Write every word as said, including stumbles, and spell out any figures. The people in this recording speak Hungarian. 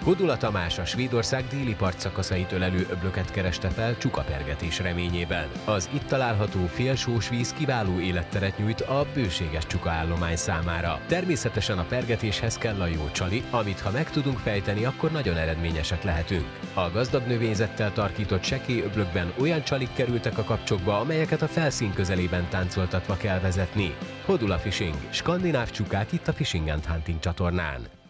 Hodula Tamás a Svédország déli partszakaszait ölelő öblöket kereste fel csukapergetés reményében. Az itt található félsós víz kiváló életteret nyújt a bőséges csukaállomány számára. Természetesen a pergetéshez kell a jó csali, amit ha meg tudunk fejteni, akkor nagyon eredményesek lehetünk. A gazdag növényzettel tarkított sekély öblökben olyan csalik kerültek a kapcsokba, amelyeket a felszín közelében táncoltatva kell vezetni. Hodula Fishing, skandináv csukák itt a Fishing and Hunting csatornán.